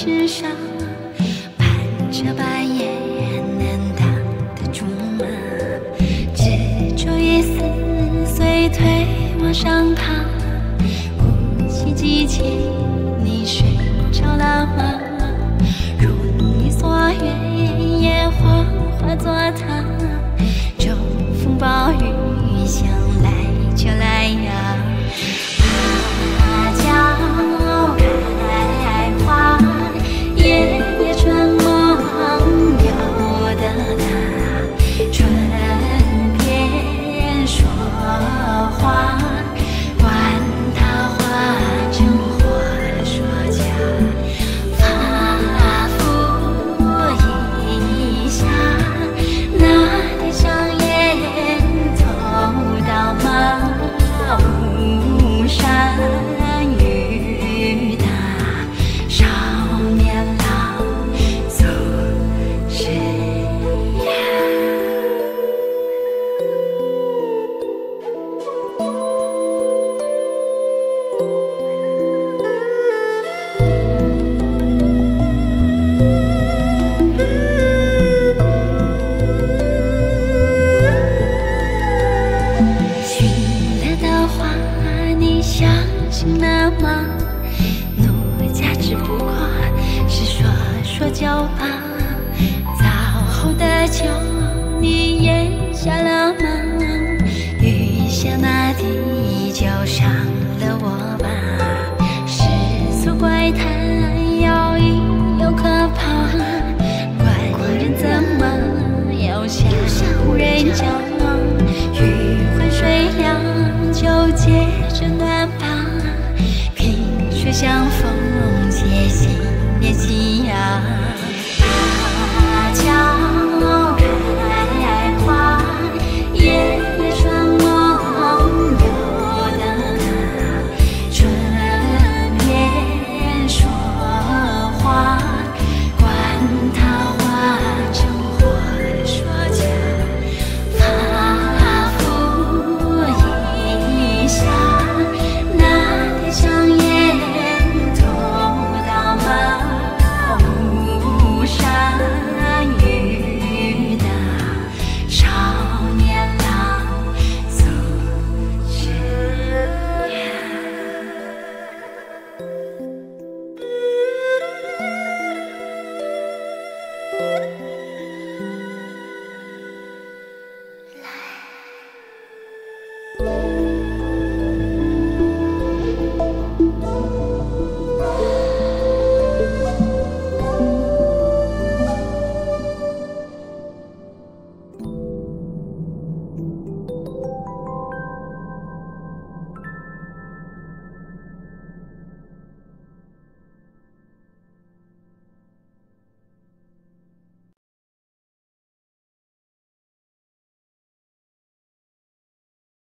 世上，盼着半夜能挡得住吗？执着一丝随推往上爬，呼吸机前你睡着了吗？如你所愿，野花化作塔，骤风暴雨想来就来呀。芭蕉开花，夜夜春梦有的他，春天说话，管他花真或说假，发肤一下，那天上烟走到吗？巫山雨大，少年郎总是呀。寻了的花，你相信了吗？奴家只不过是说说就罢，早后的酒你咽下了吗？